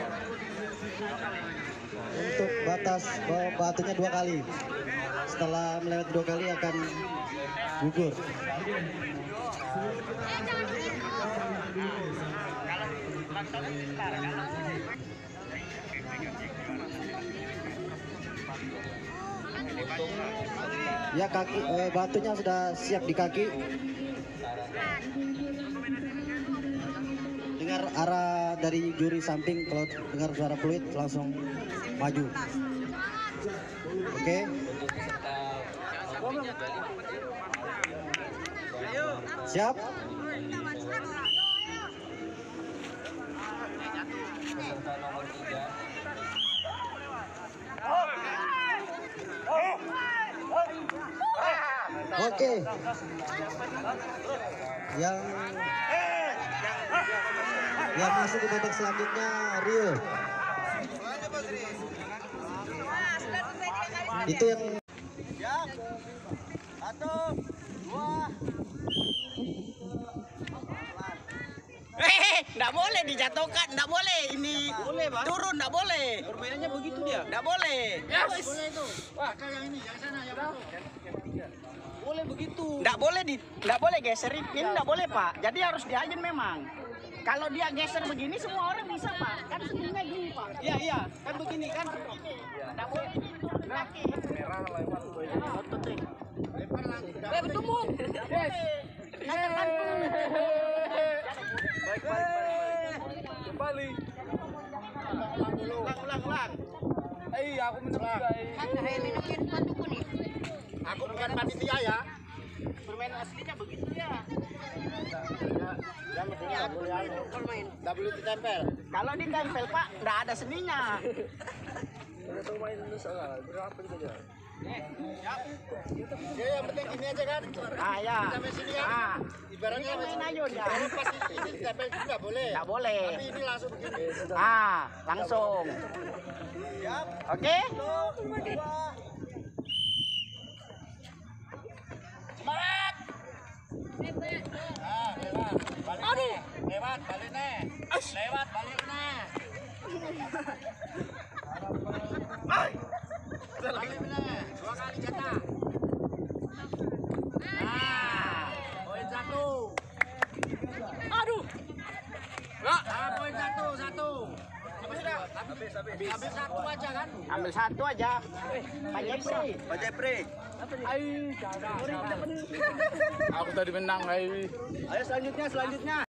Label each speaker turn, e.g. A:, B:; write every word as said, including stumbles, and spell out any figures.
A: Untuk batas batunya dua kali. Setelah melewati dua kali akan gugur. Ya, kaki eh, batunya sudah siap di kaki. Dengar arah dari juri samping, kalau dengar suara fluid langsung maju. Oke. Siap. Oke. Yang yang masuk ke babak selanjutnya Rio. Itu yang
B: satu, dua.
C: Eh, nggak boleh dijatuhkan, nggak boleh ini
B: Boleh, Bang.
C: turun, nggak boleh,
B: Permainannya begitu dia.
C: nggak boleh.
B: Ya, boleh itu. Wah, yang ini, yang sana, yang itu. Boleh begitu.
C: Nggak boleh di, nggak boleh geser ini, nggak boleh Pak. Jadi harus diajen memang. Kalau dia geser begini semua orang bisa Pak. Kan sebenarnya gini Pak.
B: Iya, iya, kan begini kan.
C: Nggak boleh. Kaki.
B: Merah lewat.
C: Otot deh.
B: Eh, bertumbuh. Yes.
C: Kata bantu.
B: Baik, baik, baik. Kembali. Ulang, ulang, ulang. Eh, aku mencoba. Aku bukan panitia ya.
C: Permainan aslinya begitu ya.
B: Yang mestinya boleh anu. Enggak boleh ditempel.
C: Kalau ditempel Pak, nggak ada seninya.
B: Udah tahu main dulu salah. Berapa gitu aja. Ya, yang penting ini aja kan.
C: Ah ya.
B: Sampai sini kan.
C: Ah.
B: Ibaratnya
C: Ini main ayun ya.
B: Kalau pas ini ditempel juga nggak boleh.
C: Nggak boleh.
B: Tapi ini langsung begini.
C: Ah, langsung.
B: Siap.
C: Oke?
B: Satu, dua.
C: Semangat.
B: Ah, lewat. Balik.
C: Aduh.
B: Lewat, balik nih. Lewat, balik nih. Balik nih. Dua kali jatah. Nah, poin satu.
C: Aduh.
B: Ah, poin satu, satu. Habis sudah? Habis, habis. Habis satu aja kan?
C: Ambil satu aja. Pak Jepri.
B: Pak Jepri.
C: Ayo, jangan.
B: Aku tadi menang, Ayo selanjutnya, selanjutnya.